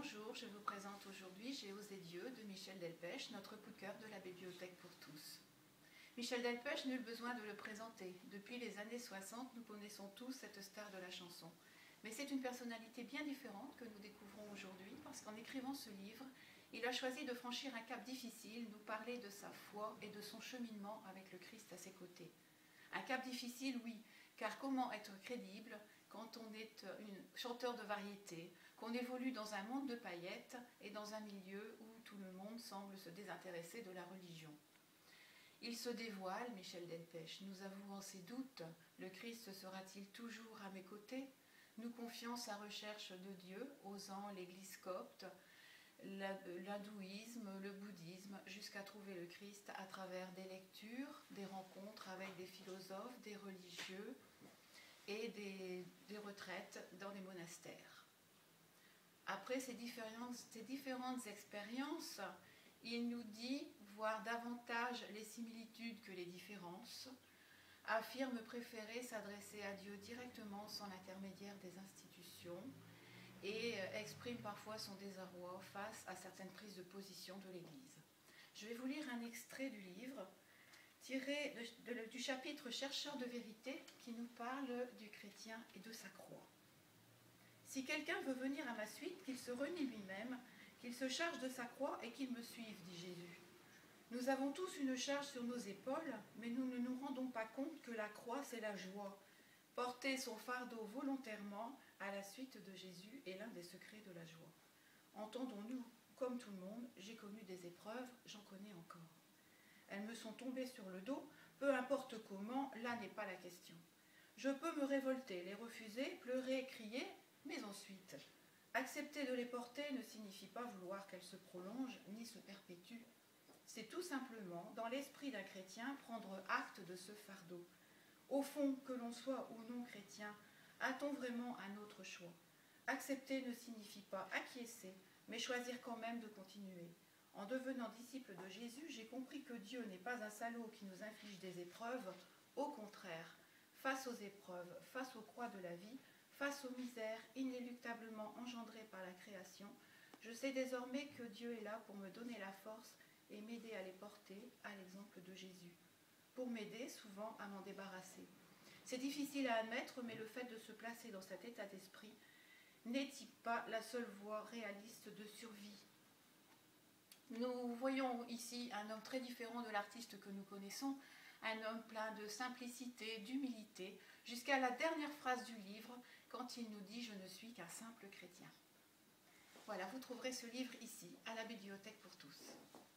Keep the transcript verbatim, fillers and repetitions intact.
Bonjour, je vous présente aujourd'hui J'ai osé Dieu de Michel Delpech, notre coup de cœur de la Bibliothèque pour tous. Michel Delpech, nul besoin de le présenter. Depuis les années soixante, nous connaissons tous cette star de la chanson. Mais c'est une personnalité bien différente que nous découvrons aujourd'hui parce qu'en écrivant ce livre, il a choisi de franchir un cap difficile, nous parler de sa foi et de son cheminement avec le Christ à ses côtés. Un cap difficile, oui, car comment être crédible quand on est une chanteur de variété, qu'on évolue dans un monde de paillettes et dans un milieu où tout le monde semble se désintéresser de la religion. Il se dévoile, Michel Delpech, nous avouons ses doutes. Le Christ sera-t-il toujours à mes côtés? Nous confions sa recherche de Dieu, osant l'église copte, l'hindouisme, le bouddhisme, jusqu'à trouver le Christ à travers des lectures, des rencontres avec des philosophes, des religieux et des, des retraites dans des monastères. Après ces différentes, ces différentes expériences, il nous dit voir davantage les similitudes que les différences, affirme préférer s'adresser à Dieu directement sans l'intermédiaire des institutions et exprime parfois son désarroi face à certaines prises de position de l'Église. Je vais vous lire un extrait du livre tiré de, de, du chapitre Chercheur de vérité qui nous parle du chrétien et de sa croix. Si quelqu'un veut venir à ma suite, qu'il se renie lui-même, qu'il se charge de sa croix et qu'il me suive, dit Jésus. Nous avons tous une charge sur nos épaules, mais nous ne nous rendons pas compte que la croix, c'est la joie. Porter son fardeau volontairement à la suite de Jésus est l'un des secrets de la joie. Entendons-nous, comme tout le monde, j'ai connu des épreuves, j'en connais encore. Elles me sont tombées sur le dos, peu importe comment, là n'est pas la question. Je peux me révolter, les refuser, pleurer, crier, mais ensuite, accepter de les porter ne signifie pas vouloir qu'elles se prolongent ni se perpétuent. C'est tout simplement, dans l'esprit d'un chrétien, prendre acte de ce fardeau. Au fond, que l'on soit ou non chrétien, a-t-on vraiment un autre choix? Accepter ne signifie pas acquiescer, mais choisir quand même de continuer. En devenant disciple de Jésus, j'ai compris que Dieu n'est pas un salaud qui nous inflige des épreuves. Au contraire, face aux épreuves, face aux croix de la vie, face aux misères inéluctablement engendrées par la création, je sais désormais que Dieu est là pour me donner la force et m'aider à les porter, à l'exemple de Jésus. Pour m'aider, souvent, à m'en débarrasser. C'est difficile à admettre, mais le fait de se placer dans cet état d'esprit n'est-il pas la seule voie réaliste de survie? Nous voyons ici un homme très différent de l'artiste que nous connaissons, un homme plein de simplicité, d'humilité, jusqu'à la dernière phrase du livre, quand il nous dit « Je ne suis qu'un simple chrétien ». Voilà, vous trouverez ce livre ici, à la Bibliothèque pour tous.